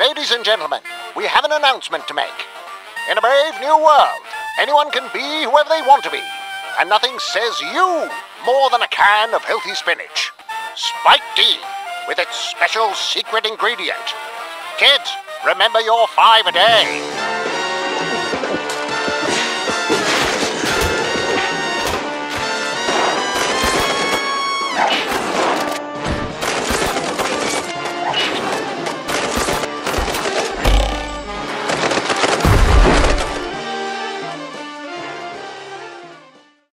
Ladies and gentlemen, we have an announcement to make. In a brave new world, anyone can be whoever they want to be, and nothing says you more than a can of healthy spinach. Spike D, with its special secret ingredient. Kids, remember your 5 a day.